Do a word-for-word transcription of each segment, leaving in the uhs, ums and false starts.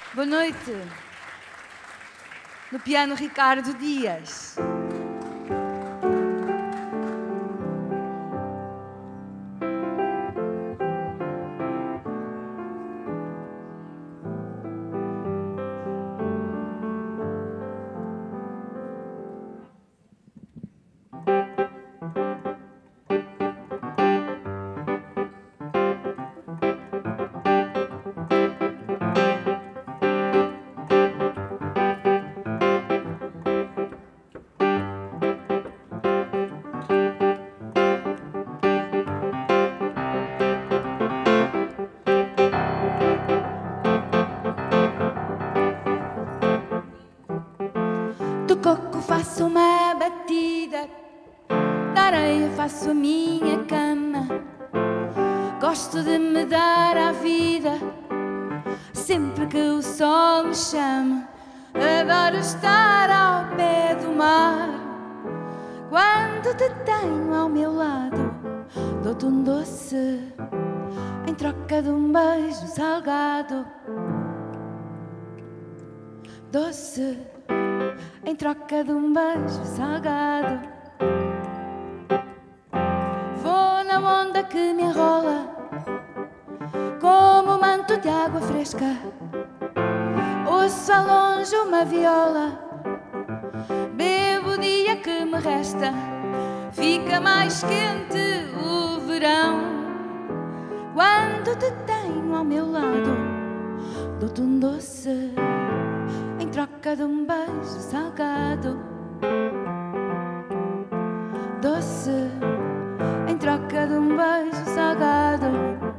Boa noite. No piano, Ricardo Dias. Do coco faço uma batida, da areia faço a minha cama. Gosto de me dar à vida, sempre que o sol me chama. Adoro estar ao pé do mar, quando te tenho ao meu lado. Dou-te um doce em troca de um beijo salgado. Doce em troca de um beijo salgado. Vou na onda que me enrola, como um manto de água fresca. Ouço ao longe uma viola, bebo o dia que me resta. Fica mais quente o verão, quando te tenho ao meu lado. Dou-te um doce em troca de um beijo salgado. Doce em troca de um beijo salgado.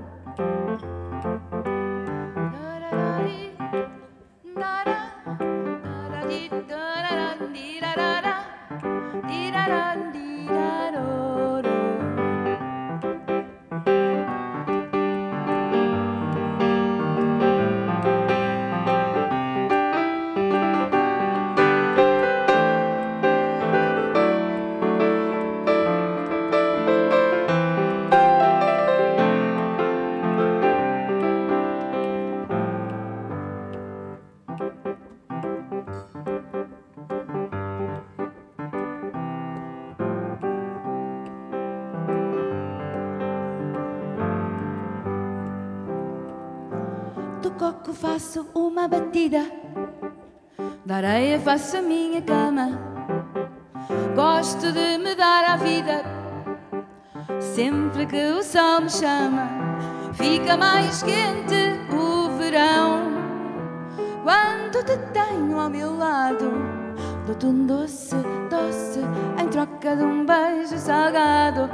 Do coco faço uma batida, da areia faço a minha cama. Gosto de me dar à vida, sempre que o sol me chama. Fica mais quente o verão, quando te tenho ao meu lado. Dou-te um doce, doce em troca de um beijo salgado.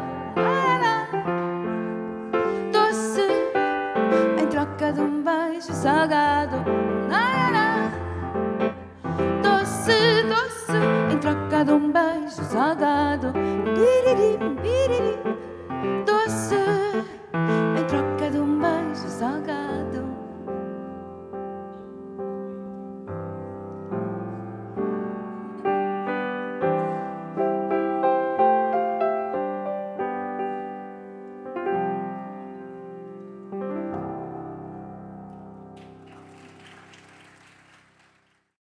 Doce em troca de um beijo salgado. Doce, doce em troca de um beijo salgado.